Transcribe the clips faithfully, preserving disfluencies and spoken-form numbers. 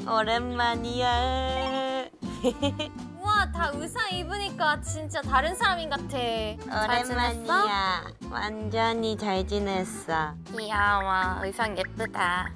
오랜만이야. 우와, 다 의상 입으니까 진짜 다른 사람인 같아. 잘 지냈어? 오랜만이야. 완전히 잘 지냈어. 귀여워. 의상 예쁘다.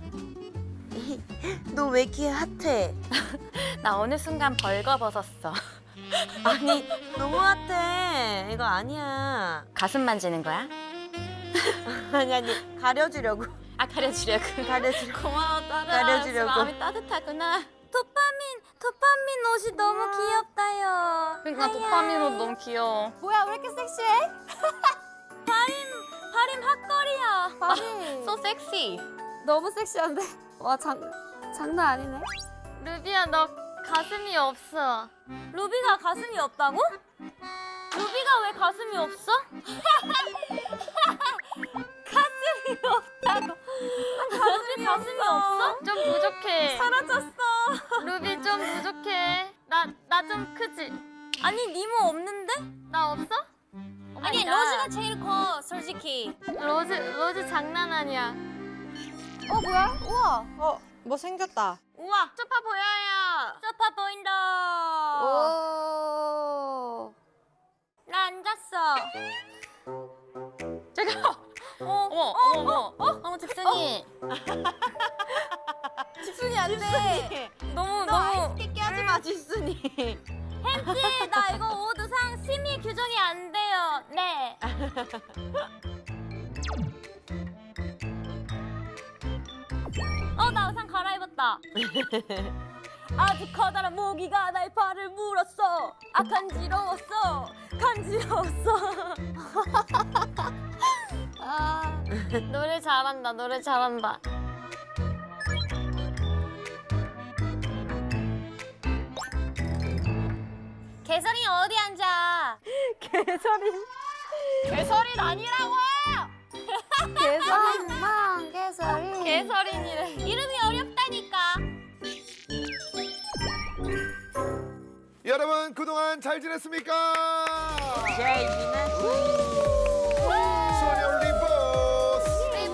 너 왜 이렇게 핫해? 나 어느 순간 벌거벗었어. 아니, 너무 핫해. 이거 아니야. 가슴 만지는 거야? 아니, 아니, 가려주려고. 아, 가려주려고. 가려주려고. 고마워, 따라. 가려주려고. 마음이 따뜻하구나. 도파민, 도파민 옷이 너무 귀엽다요. 그러니까 도파민 옷 너무 귀여워. 뭐야, 왜 이렇게 섹시해? 바림, 바림 핫거리야. 바림. So sexy. 너무 섹시한데? 와, 장, 장난 아니네. 루비야, 너 가슴이 없어. 루비가 가슴이 없다고? 루비가 왜 가슴이 없어? 가슴이 없다고. 루비 가슴이 없어? 좀 부족해. 사라졌어. 루비 좀 부족해. 나, 나 좀 크지? 아니, 니모 없는데? 나 없어? 아니, 로즈가 제일 커, 솔직히. 로즈, 로즈 장난 아니야. 어, 뭐야? 우와. 어, 뭐 생겼다. 우와, 소파 보여요. 소파 보인다. 오. 나 앉았어. 잠깐. 어, 어머, 어머, 어머, 어, 어머, 집순이. 집순이 안 돼. 너무, 너 너무. 아이스 깨끼 하지 마, 집순이. 햄찌, 나 이거 옷 의상 심의 규정이 안 돼요. 네. 어, 나 의상 갈아입었다. 아주 커다란 모기가 날 발을 물었어. 아, 간지러웠어. 간지러웠어. 아, 노래 잘한다, 노래 잘한다. 개설이 어디 앉아? 개설이. 개설이 아니라고! 개설이만, 개설이. 개설이니래. 이름이 어렵다니까. 여러분 그동안 잘 지냈습니까? 잘 지냈어. 소녀 리보스.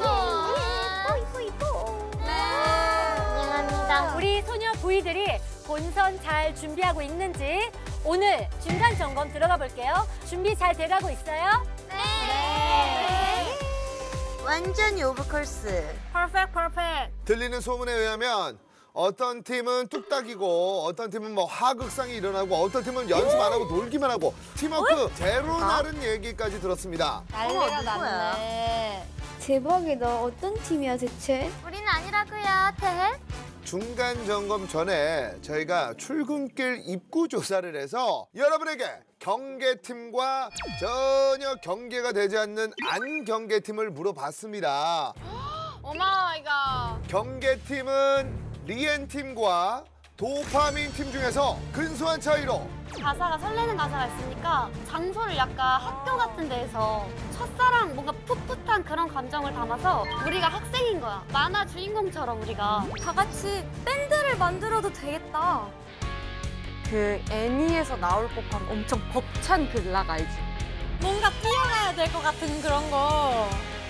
네. 안녕합니다. 우리 소녀 보이들이 본선 잘 준비하고 있는지 오늘 중간 점검 들어가 볼게요. 준비 잘 돼가고 있어요? 네. 완전히 오브콜스. 퍼펙트, 퍼펙트. 들리는 소문에 의하면 어떤 팀은 뚝딱이고 어떤 팀은 뭐 하극상이 일어나고 어떤 팀은 연습 안 하고 놀기만 하고 팀워크 제로 나른 얘기까지 들었습니다. 난리가 누구야? 났네. 대박이다. 어떤 팀이야, 대체? 우리는 아니라고요, 태. 중간 점검 전에 저희가 출근길 입구 조사를 해서 여러분에게 경계팀과 전혀 경계가 되지 않는 안 경계팀을 물어봤습니다. 오마이갓. 경계팀은 리엔팀과 도파민팀 중에서 근소한 차이로 가사가 설레는 가사가 있으니까 장소를 약간 학교 같은 데에서 첫사랑 뭔가 풋풋한 그런 감정을 담아서 우리가 학생인 거야. 만화 주인공처럼 우리가 다 같이 밴드를 만들어도 되겠다. 그 애니에서 나올 법한 엄청 벅찬 그 락 알지? 뭔가 뛰어가야 될 것 같은 그런 거.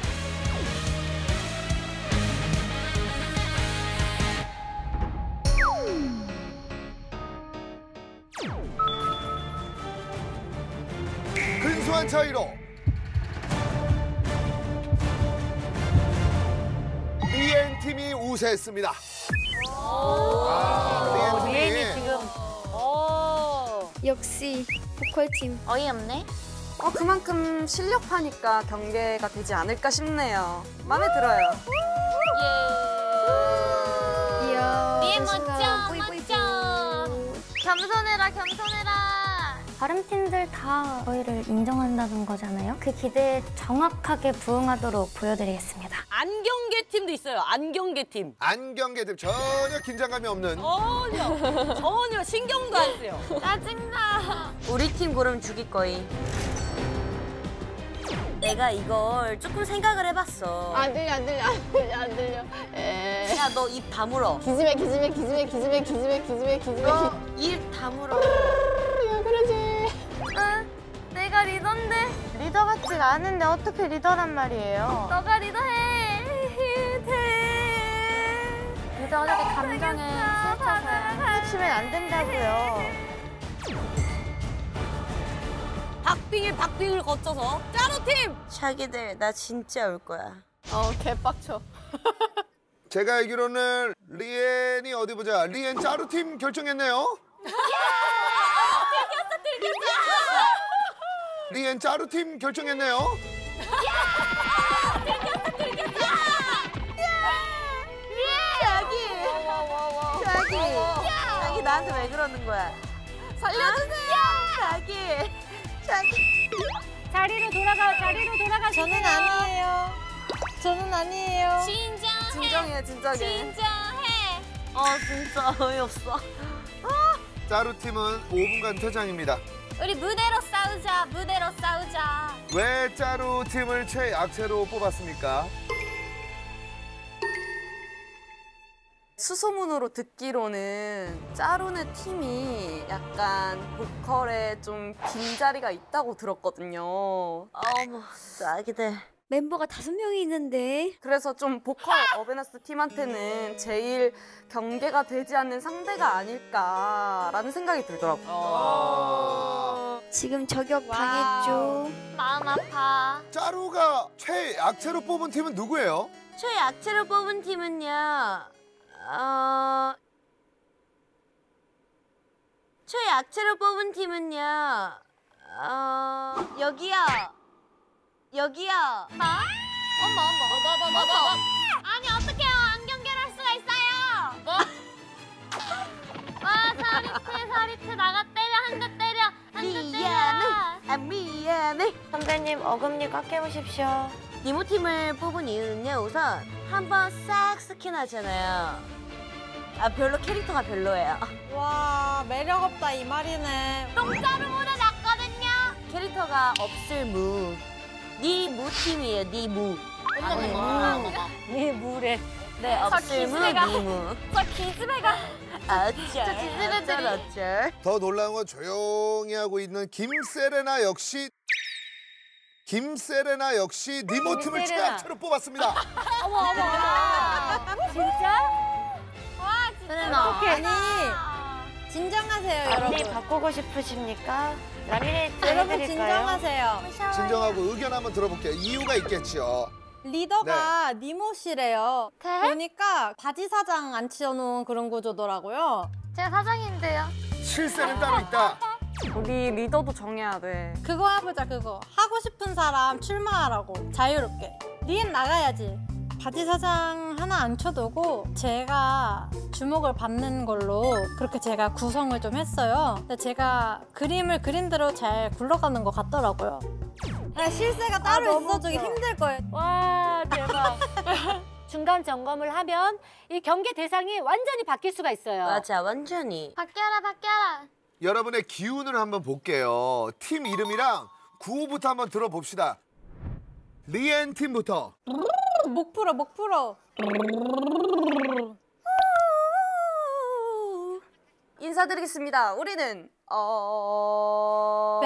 근소한 차이로 리엔팀이 우세했습니다. 아, 리엔팀이 지금. 오. 역시 보컬팀. 어이없네. 어, 그만큼 실력파니까 경계가 되지 않을까 싶네요. 마음에 들어요. 예. 이야. 리엔 멋있다. 멋져, 뿌이, 뿌이, 멋져. 뿌이. 겸손해라, 겸손해라. 다른 팀들 다 저희를 인정한다는 거잖아요. 그 기대에 정확하게 부응하도록 보여드리겠습니다. 안경계 팀도 있어요. 안경계 팀. 안경계들 전혀 긴장감이 없는 전혀, 전혀 신경도 안 써요. 짜증나. 우리 팀 고르면 죽일 거임. 내가 이걸 조금 생각을 해봤어. 안 들려, 안 들려, 안 들려, 안 들려. 에. 야, 너 입 다물어. 기집애, 기집애, 기집애, 기집애, 기집애, 기집애, 기집애. 너 입 다물어. 야, 그러지. 응, 내가 리더인데 리더 같지가 않은데 어떻게 리더란 말이에요? 너가 리더해. 대. 도저하게 감정에 실쳐서요. 치면 안 된다고요. 박빙일 박빙을 거쳐서 짜루팀! 자기들 나 진짜 올 거야. 어, 개빡쳐. 제가 알기로는 리엔이 어디 보자. 리엔 짜루팀 결정했네요. 리엔 짜루팀 결정했네요. 자기. 자기. 자기 나한테 왜 그러는 거야? 살려주세요. 자기. 자기. 자리로 돌아가, 자리로 돌아가. 저는 아니에요. 저는 아니에요. 진정해. 진정해 진정해. 진정해. 아 진짜 어이없어. 짜루팀은 오 분간 퇴장입니다. 우리 무대로 싸우자. 무대로 싸우자. 왜 짜루팀을 최약체로 뽑았습니까? 수소문으로 듣기로는 짜루네 팀이 약간 보컬에 좀 빈자리가 있다고 들었거든요. 어머 자기들. 멤버가 다섯 명이 있는데. 그래서 좀 보컬 어베너스 팀한테는 제일 경계가 되지 않는 상대가 아닐까라는 생각이 들더라고요. 아... 지금 저격 당했죠. 마음 아파. 짜루가 최약체로 뽑은 팀은 누구예요? 최약체로 뽑은 팀은요. 어... 최약체로 뽑은 팀은요. 어... 여기요. 여기요. 뭐? 어머 어머 어머 어머 어머. 아니 어떡해요? 안 경계할 수가 있어요. 뭐? 와 사리트 사리트 나가 때려 한 대 때려 한 대 때려. 미안해. 아 미안해. 선배님 어금니 꽉 깨무십시오. 니모 팀을 뽑은 이유는요. 우선 한번 싹 스캔하잖아요. 아 별로 캐릭터가 별로예요. 와, 매력 없다 이 말이네. 똥자루보다 낫거든요. 캐릭터가 없을 무. 니 무 팀이에요. 니 무. 어쩌는 거야? 네 물에. 네 없을 무 기집애가. 니 무. 저 기집애가. 어쩔. 기집애들이. 어쩔 어쩔. 더 놀라운 건 조용히 하고 있는 김세레나 역시 김세레나 역시 니모 팀을 김세레나. 최약체로 뽑았습니다. 어머 어머 어머. 진짜? 와 진짜. 어떡해. 아니, 진정하세요, 언니 여러분. 바꾸고 싶으십니까? 라미네이트 여러분 해드릴까요? 진정하세요. 진정하고 의견 한번 들어볼게요. 이유가 있겠죠. 리더가 니모 씨래요. 대? 보니까 바지 사장 안 치워놓은 그런 구조더라고요. 제가 사장인데요. 실세는 따로 있다. 우리 리더도 정해야 돼. 그거 해보자, 그거. 하고 싶은 사람 출마하라고. 자유롭게. 리엔 나가야지. 바지 사장 하나 앉혀두고 제가 주목을 받는 걸로 그렇게 제가 구성을 좀 했어요. 근데 제가 그림을 그린 대로 잘 굴러가는 것 같더라고요. 아, 실세가 따로 있어 저기 힘들 거예요. 와 대박. 중간 점검을 하면 이 경계 대상이 완전히 바뀔 수가 있어요. 맞아 완전히. 바뀌어라 바뀌어라. 여러분의 기운을 한번 볼게요. 팀 이름이랑 구호부터 한번 들어봅시다. 리엔 팀부터. 목 풀어, 목 풀어. 인사드리겠습니다. 우리는 어...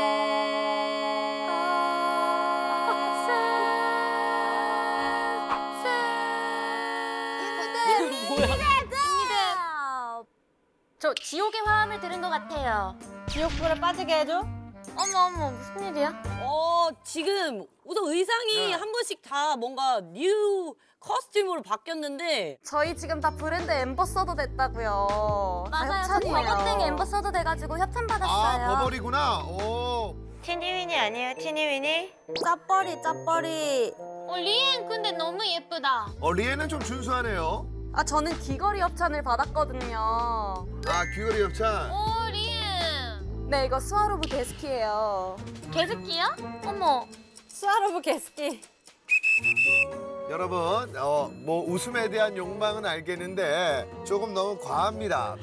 저 지옥의 화음을 들은 것 같아요. 지옥불에 빠지게 해줘? 어머 어머 무슨 일이야? 어, 지금 우선 의상이 네. 한 번씩 다 뭔가 뉴 커스튬으로 바뀌었는데 저희 지금 다 브랜드 엠버서더 됐다고요. 맞아요. 저 협찬이에요. 버거땡 엠버서더 돼가지고 협찬 아, 받았어요. 버버리구나. 오. 티니위니 아니에요 티니위니? 짭버리, 짭버리. 어, 리엔 근데 너무 예쁘다. 어, 리엔은 좀 준수하네요. 아 저는 귀걸이 협찬을 받았거든요. 아, 귀걸이 협찬. 오 리엔. 네 이거 스와로브 게스키예요. 개스키야? 어머. 스와로브 게스키. 여러분, 어, 뭐 웃음에 대한 욕망은 알겠는데 조금 너무 과합니다.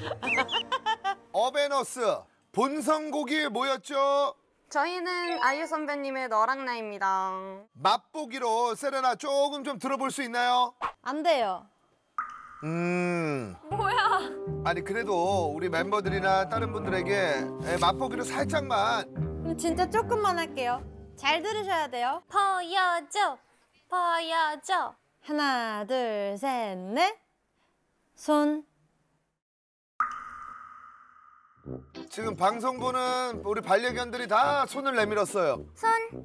어베너스 본선곡이 뭐였죠? 저희는 아이유 선배님의 너랑 나입니다. 맛보기로 세레나 조금 좀 들어볼 수 있나요? 안 돼요. 음. 뭐야? 아니 그래도 우리 멤버들이나 다른 분들에게 에, 맛보기로 살짝만. 그럼 진짜 조금만 할게요. 잘 들으셔야 돼요. 보여줘. 보여줘. 하나, 둘, 셋, 넷. 손. 지금 방송 보는 우리 반려견들이 다 손을 내밀었어요. 손.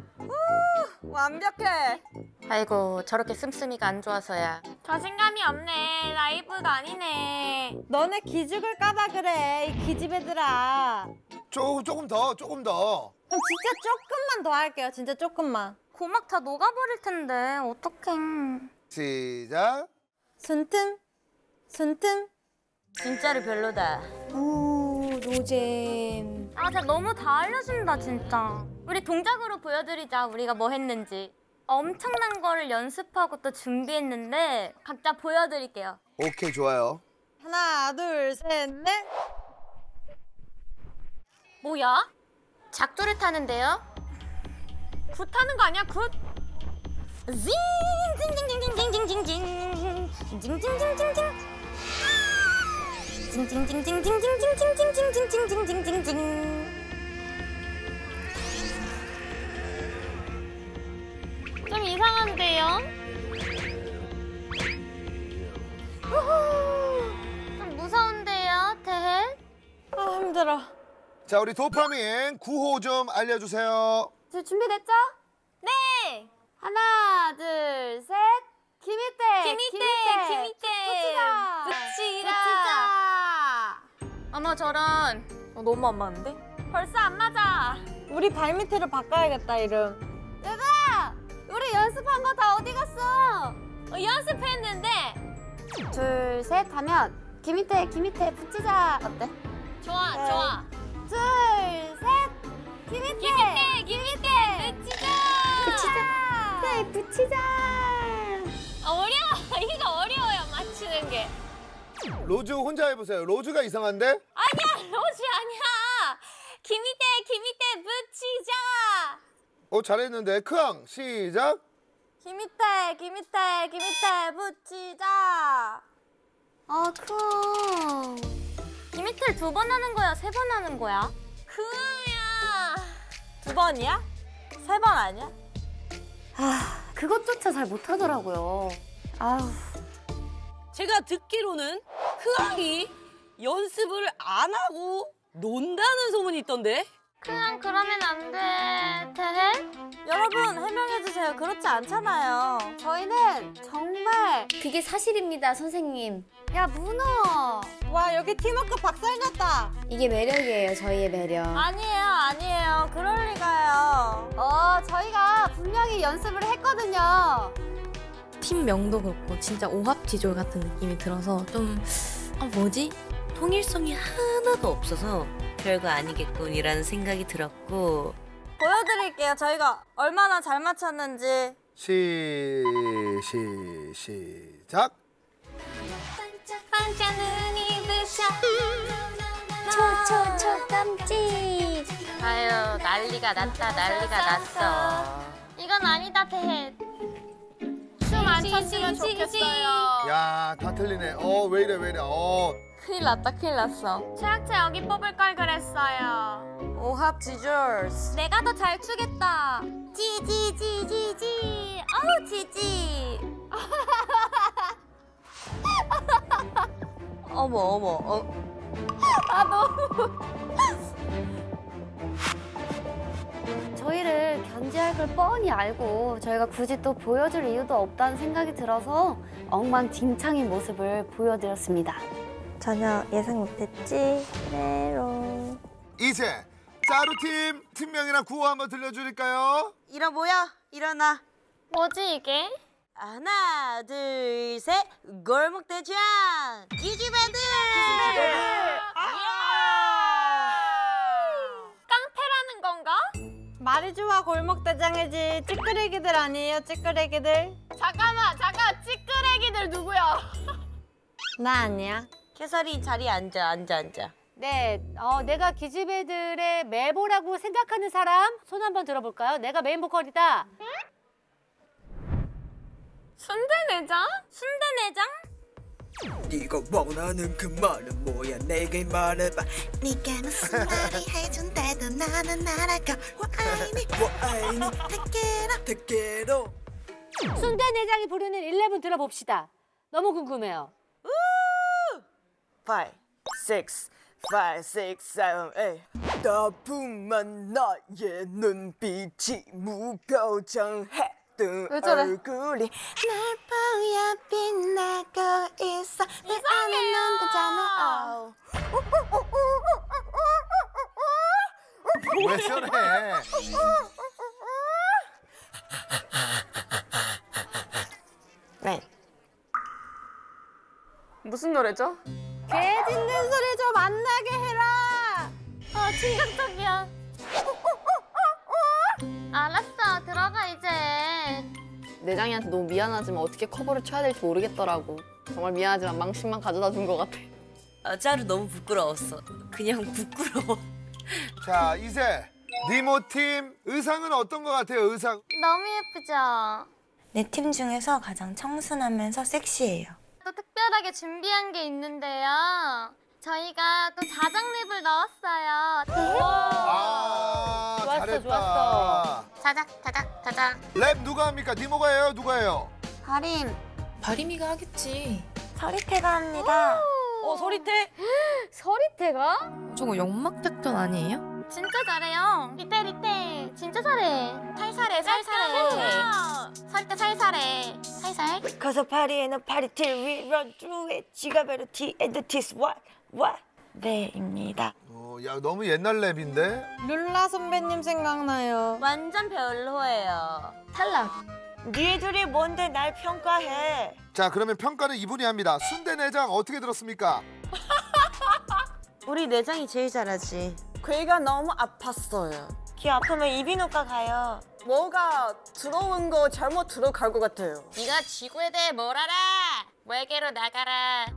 완벽해. 아이고 저렇게 씀씀이가 안 좋아서야. 자신감이 없네. 라이브가 아니네. 너네 기죽을까봐 그래, 이 기집애들아. 조, 조금 더, 조금 더. 그럼 진짜 조금만 더 할게요, 진짜 조금만. 고막 다 녹아버릴 텐데 어떡해. 시작. 손등, 손등. 진짜로 별로다. 오, 노잼. 아 진짜 너무 다 알려준다 진짜. 우리 동작으로 보여드리자 우리가 뭐 했는지. 엄청난 거를 연습하고 또 준비했는데 각자 보여드릴게요. 오케이, 좋아요. 하나, 둘, 셋, 넷. 뭐야? 작두를 타는데요? 굿 타는 거 아니야 굿? 징징징징징징징징징징징징 징징징징징 징징징징징징징징징징징징징징징징징 좀 이상한데요? 우후, 좀 무서운데요, 대해? 아, 힘들어. 자, 우리 도파민 구호 좀 알려주세요. 저 준비됐죠? 네! 하나, 둘, 셋! 김희태! 김희태! 김희태! 붙이자! 붙이자! 붙이자! 어머, 저런. 어, 너무 안 맞는데? 벌써 안 맞아! 우리 발밑으로 바꿔야겠다, 이름. 얘들아! 우리 연습한 거 다 어디 갔어? 어, 연습했는데! 둘, 셋 하면 김희태, 김희태 붙이자! 어때? 좋아, 네. 좋아! 둘, 셋! 김희태! 김희태! 김희태! 붙이자! 붙이자! 네, 붙이자! 어려워! 이거 어려워요, 맞추는 게. 로즈 혼자 해보세요. 로즈가 이상한데? 아니야, 로즈 아니야! 김희태, 김희태 붙이자! 어, 잘했는데. 크앙, 시작. 김희태, 김희태, 김희태 붙이자! 아, 크앙. 김희태를 두 번 하는 거야, 세 번 하는 거야? 크야. 두 번이야? 세 번 아니야? 아, 그것조차 잘 못하더라고요. 아우. 제가 듣기로는 흐앙이 연습을 안 하고 논다는 소문이 있던데? 그냥 그러면 안 돼, 대해? 여러분 해명해주세요. 그렇지 않잖아요. 저희는 정말 그게 사실입니다, 선생님. 야 문어. 와, 여기 팀워크 박살났다. 이게 매력이에요, 저희의 매력. 아니에요, 아니에요. 그럴 리가요. 어 저희가 분명히 연습을 했거든요. 팀명도 그렇고 진짜 오합지졸 같은 느낌이 들어서 좀 아, 뭐지? 통일성이 하나도 없어서 별거 아니겠군이라는 생각이 들었고 보여드릴게요. 저희가 얼마나 잘 맞췄는지. 시, 시, 시작. 반짝 눈이 부셔. 초초초 깜찍. 아유 난리가 났다 난리가 났어. 이건 아니다 대해. 춤 안 췄으면 좋겠어요. 야, 다 틀리네. 어, 왜 이래, 왜 이래. 어. 큰일 났다, 큰일 났어. 최악체 여기 뽑을 걸 그랬어요. 오합 지졸스. 내가 더 잘 추겠다. 지지지지지. 어우 지지. 어머, 어머, 어. 아 너무. 저희를 견제할 걸 뻔히 알고 저희가 굳이 또 보여줄 이유도 없다는 생각이 들어서 엉망진창인 모습을 보여드렸습니다. 전혀 예상 못했지. 그래로. 이제 짜루팀 팀명이랑 구호 한번 들려드릴까요? 일어 모여, 일어나. 뭐지 이게? 하나, 둘, 셋. 골목대장. 기지배들. 깡패라는 건가? 말이 좋아, 골목대장이지. 찌끄레기들 아니에요, 찌끄레기들? 잠깐만 잠깐 찌끄레기들 누구야? 나 아니야. 캐서린 자리에 앉아, 앉아, 앉아. 네, 어, 내가 기집애들의 메보라고 생각하는 사람 손 한번 들어볼까요? 내가 메인 보컬이다. 순대내장? 순대내장? 네가 원하는 그 말은 뭐야 내게 말해봐. 네가 무슨 말이 해준대도 나는 날아가. 와이니 와이니 택게로 택게로. 순대내장이 부르는 일레븐 들어봅시다. 너무 궁금해요. five, six, five, six, seven, eight. 따분한 나의 눈빛이 무표정했던 왜 저래? 날 얼굴이 보여 빛나고 있어 내 안에 넌 거잖아. 왜 저래? 네. 무슨 노래죠? 개 짖는 소리 좀 안 나게 해라. 아 충격적이야. 알았어 들어가 이제. 내장이한테 너무 미안하지만 어떻게 커버를 쳐야 될지 모르겠더라고. 정말 미안하지만 망신만 가져다 준 것 같아. 아, 짜루 너무 부끄러웠어. 그냥 부끄러워. 자, 이제 니모 팀 의상은 어떤 것 같아요? 의상. 너무 예쁘죠? 내 팀 중에서 가장 청순하면서 섹시해요. 또 특별하게 준비한 게 있는데요. 저희가 또 자작 랩을 넣었어요. 아, 좋았어, 잘했다. 좋았어. 자작, 자작, 자작. 랩 누가 합니까? 니모가 해요? 누가 해요? 하림, 바리미가 하겠지. 서리태가 합니다. 어 소리태? 서리태가? 저거 연막 작전 아니에요? 진짜 잘해요. 리떼 리떼 진짜 잘해. 살살해 살살해. 설때 살살해. 살살. Cause a party and a party till we run through it. 지갑으로 T and the T's what what 네입니다. 어, 야, 너무 옛날 랩인데? 룰라 선배님 생각나요. 완전 별로예요. 탈락. 니들이 뭔데 날 평가해? 자, 그러면 평가는 이분이 합니다. 순대 내장 어떻게 들었습니까? 우리 내장이 제일 잘하지. 귀가 너무 아팠어요. 귀 아프면 이비인후과 가요. 뭐가 들어온 거 잘못 들어갈 것 같아요. 네가 지구에 대해 뭘 알아? 외계로 나가라.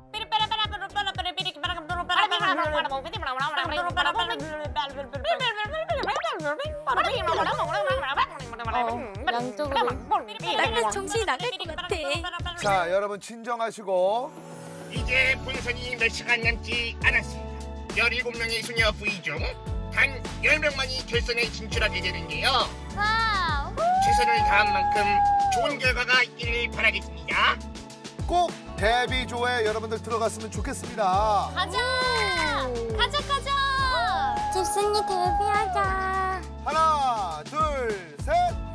양쪽으로. 나 정신이 나갈 것 같아. 자, 여러분 진정하시고. 이제 본선이 몇 시간 남지 않았습니다. 열일곱 명의 수녀 부위 중 단 열 명만이 결선에 진출하게 되는데요. 와우. 최선을 다한 만큼 좋은 결과가 있기를 바라겠습니다. 꼭 데뷔조에 여러분들 들어갔으면 좋겠습니다. 가자. 가자 가자. 집순이 데뷔하자. 하나, 둘, 셋.